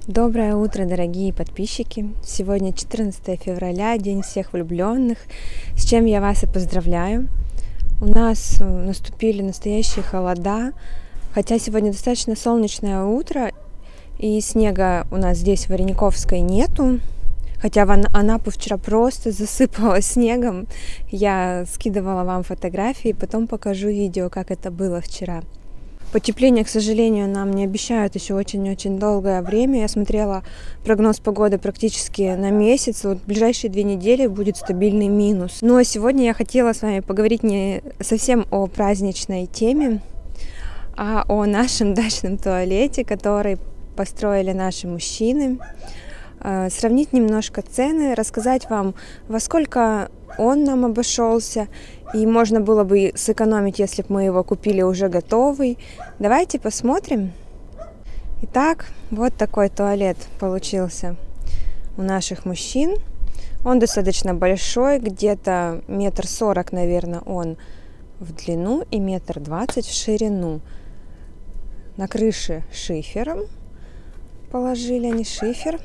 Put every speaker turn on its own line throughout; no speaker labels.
Доброе утро, дорогие подписчики! Сегодня 14 февраля, День всех влюбленных, с чем я вас и поздравляю. У нас наступили настоящие холода, хотя сегодня достаточно солнечное утро, и снега у нас здесь в Варениковской нету, хотя Анапу вчера просто засыпала снегом. Я скидывала вам фотографии, потом покажу видео, как это было вчера. Потепление, к сожалению, нам не обещают еще очень-очень долгое время. Я смотрела прогноз погоды практически на месяц. Вот в ближайшие 2 недели будет стабильный минус. Но сегодня я хотела с вами поговорить не совсем о праздничной теме, а о нашем дачном туалете, который построили наши мужчины. Сравнить немножко цены, рассказать вам, во сколько он нам обошелся, и можно было бы сэкономить, если бы мы его купили уже готовый. Давайте посмотрим. Итак, вот такой туалет получился у наших мужчин. Он достаточно большой, где-то 1,40 м, наверное, он в длину и 1,20 м в ширину. На крыше шифером положили они шифер.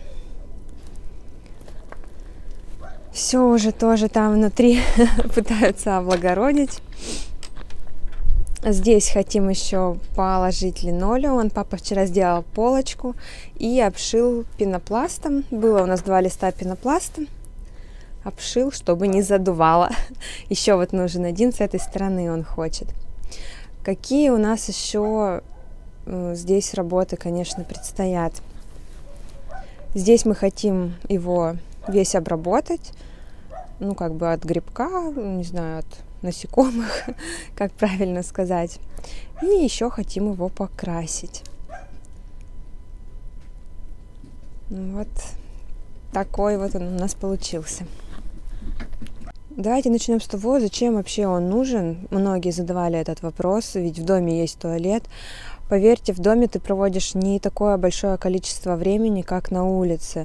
Все уже тоже там внутри пытаются облагородить. Здесь хотим еще положить линолеум. Папа вчера сделал полочку и обшил пенопластом. Было у нас 2 листа пенопласта. Обшил, чтобы не задувало. Еще вот нужен один, с этой стороны он хочет. Какие у нас еще здесь работы, конечно, предстоят. Здесь мы хотим его весь обработать, ну, как бы от грибка, не знаю, от насекомых, как правильно сказать. И еще хотим его покрасить. Вот такой вот он у нас получился. Давайте начнем с того, зачем вообще он нужен. Многие задавали этот вопрос, ведь в доме есть туалет. Поверьте, в доме ты проводишь не такое большое количество времени, как на улице.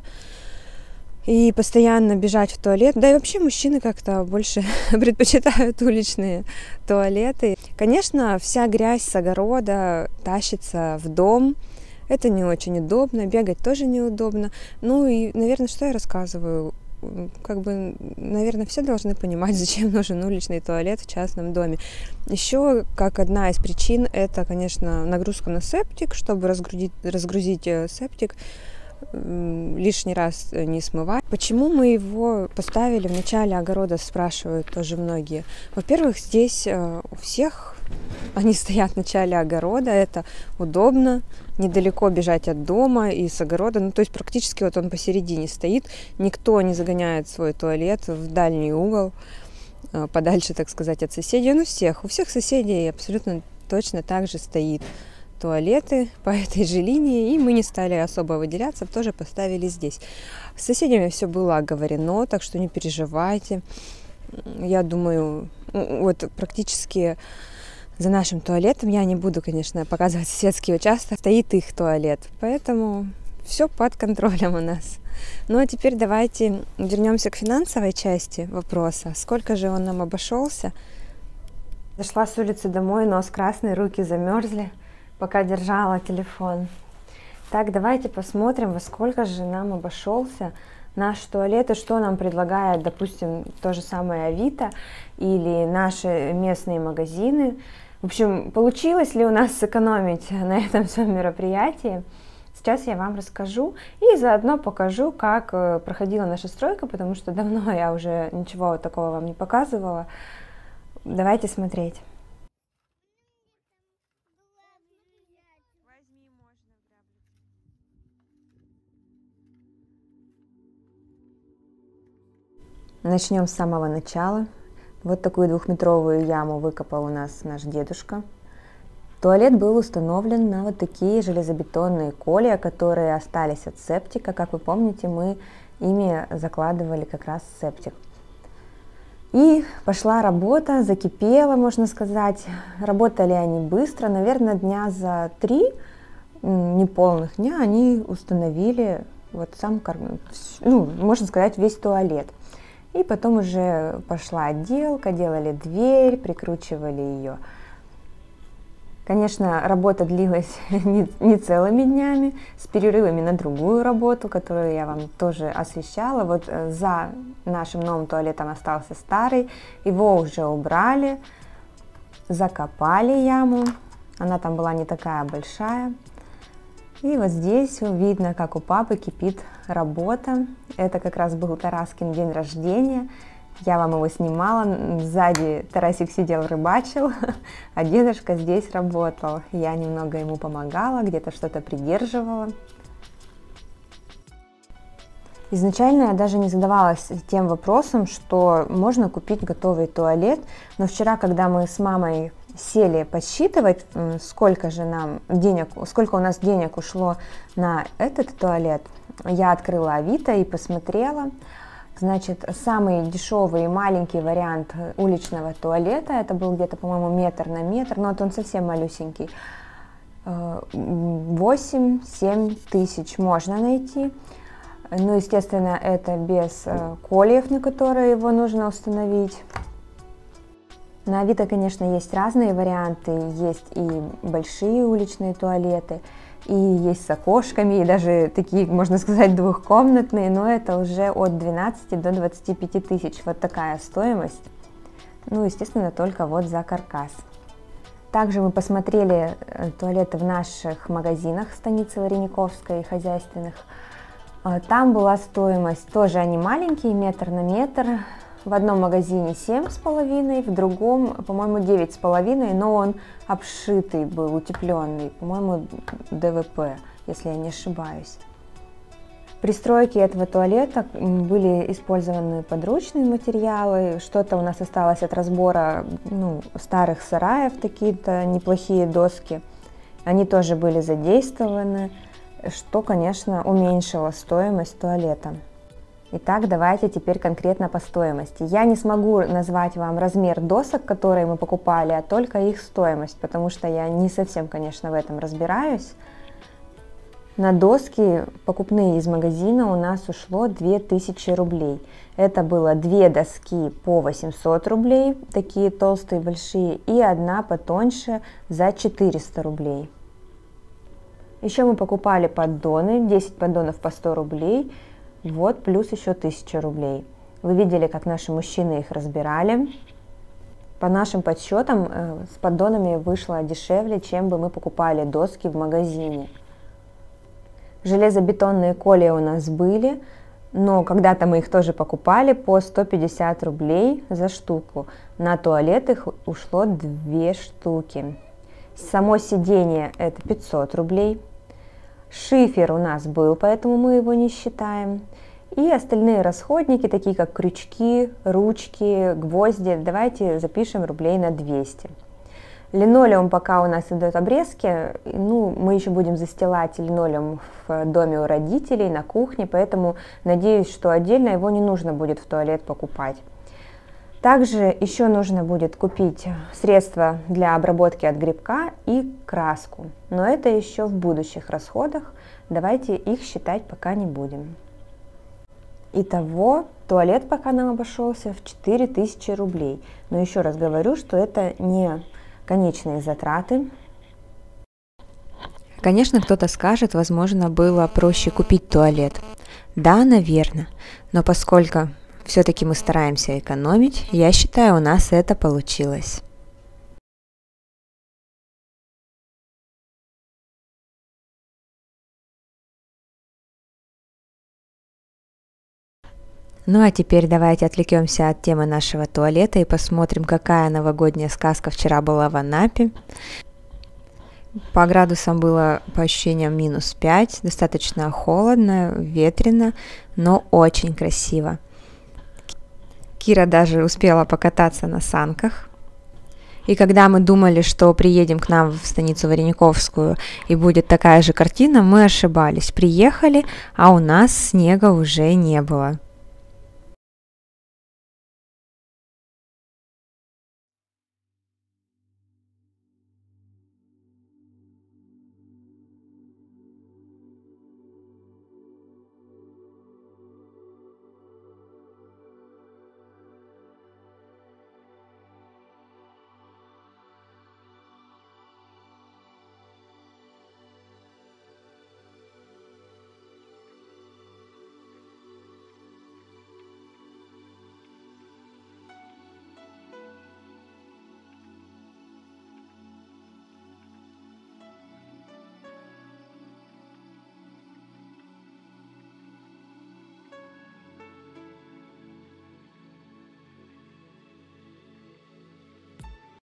И постоянно бежать в туалет. Да и вообще мужчины как-то больше предпочитают уличные туалеты. Конечно, вся грязь с огорода тащится в дом. Это не очень удобно, бегать тоже неудобно. Ну и, наверное, что я рассказываю? Как бы, наверное, все должны понимать, зачем нужен уличный туалет в частном доме. Еще, как одна из причин, это, конечно, нагрузка на септик, чтобы разгрузить септик, лишний раз не смывать. Почему мы его поставили в начале огорода, спрашивают тоже многие. Во-первых, здесь у всех они стоят в начале огорода, это удобно, недалеко бежать от дома и с огорода, ну то есть практически вот он посередине стоит, никто не загоняет свой туалет в дальний угол, подальше, так сказать, от соседей. Ну у всех соседей абсолютно точно так же стоит туалеты по этой же линии, и мы не стали особо выделяться, тоже поставили здесь. С соседями все было оговорено, так что не переживайте. Я думаю, вот практически за нашим туалетом, я не буду, конечно, показывать соседский участок, стоит их туалет, поэтому все под контролем у нас. Ну а теперь давайте вернемся к финансовой части вопроса. Сколько же он нам обошелся? Зашла с улицы домой, нос красный, руки замерзли, пока держала телефон. Так, давайте посмотрим, во сколько же нам обошелся наш туалет и что нам предлагает, допустим, то же самое Авито или наши местные магазины. В общем, получилось ли у нас сэкономить на этом всем мероприятии? Сейчас я вам расскажу и заодно покажу, как проходила наша стройка, потому что давно я уже ничего такого вам не показывала. Давайте смотреть. Начнем с самого начала. Вот такую 2-метровую яму выкопал у нас наш дедушка. Туалет был установлен на вот такие железобетонные колья, которые остались от септика. Как вы помните, мы ими закладывали как раз септик. И пошла работа, закипела, можно сказать. Работали они быстро, наверное, дня за 3, неполных дня, они установили вот сам, ну, можно сказать, весь туалет. И потом уже пошла отделка, делали дверь, прикручивали ее Конечно, работа длилась не целыми днями, с перерывами на другую работу, которую я вам тоже освещала. Вот за нашим новым туалетом остался старый, его уже убрали, закопали яму, она там была не такая большая. И вот здесь видно, как у папы кипит работа. Это как раз был Тараскин день рождения. Я вам его снимала, сзади Тарасик сидел, рыбачил, а дедушка здесь работал. Я немного ему помогала, где-то что-то придерживала. Изначально я даже не задавалась тем вопросом, что можно купить готовый туалет, но вчера, когда мы с мамой сели подсчитывать, сколько у нас денег ушло на этот туалет, я открыла Авито и посмотрела. Значит, самый дешевый и маленький вариант уличного туалета, это был где-то, по-моему, метр на метр, но вот он совсем малюсенький, 8-7 тысяч можно найти. Ну, естественно, это без кольев, на которые его нужно установить. На Авито, конечно, есть разные варианты, есть и большие уличные туалеты, и есть с окошками, и даже такие, можно сказать, двухкомнатные, но это уже от 12 до 25 тысяч, вот такая стоимость. Ну, естественно, только вот за каркас. Также мы посмотрели туалеты в наших магазинах станицы Варениковской и хозяйственных. Там была стоимость, тоже они маленькие, метр на метр. В одном магазине 7,5, в другом, по-моему, 9,5, но он обшитый был, утепленный, по-моему, ДВП, если я не ошибаюсь. При стройке этого туалета были использованы подручные материалы, что-то у нас осталось от разбора старых сараев, такие-то неплохие доски. Они тоже были задействованы, что, конечно, уменьшило стоимость туалета. Итак, давайте теперь конкретно по стоимости. Я не смогу назвать вам размер досок, которые мы покупали, а только их стоимость, потому что я не совсем, конечно, в этом разбираюсь. На доски покупные из магазина у нас ушло 2000 рублей. Это было 2 доски по 800 рублей, такие толстые, большие, и одна потоньше за 400 рублей. Еще мы покупали поддоны, 10 поддонов по 100 рублей. Вот, плюс еще 1000 рублей. Вы видели, как наши мужчины их разбирали. По нашим подсчетам, с поддонами вышло дешевле, чем бы мы покупали доски в магазине. Железобетонные колья у нас были, но когда-то мы их тоже покупали по 150 рублей за штуку. На туалет их ушло 2 штуки. Само сиденье это 500 рублей. Шифер у нас был, поэтому мы его не считаем. И остальные расходники, такие как крючки, ручки, гвозди, давайте запишем рублей на 200. Линолеум пока у нас идут обрезки, мы еще будем застилать линолеум в доме у родителей, на кухне, поэтому надеюсь, что отдельно его не нужно будет в туалет покупать. Также еще нужно будет купить средства для обработки от грибка и краску, но это еще в будущих расходах, давайте их считать пока не будем. Итого, туалет пока нам обошелся в 4000 рублей, но еще раз говорю, что это не конечные затраты. Конечно, кто-то скажет, возможно, было проще купить туалет. Да, наверное, но поскольку все-таки мы стараемся экономить, я считаю, у нас это получилось. Ну а теперь давайте отвлекемся от темы нашего туалета и посмотрим, какая новогодняя сказка вчера была в Анапе. По градусам было по ощущениям -5, достаточно холодно, ветрено, но очень красиво. Кира даже успела покататься на санках. И когда мы думали, что приедем к нам в станицу Варениковскую и будет такая же картина, мы ошибались. Приехали, а у нас снега уже не было.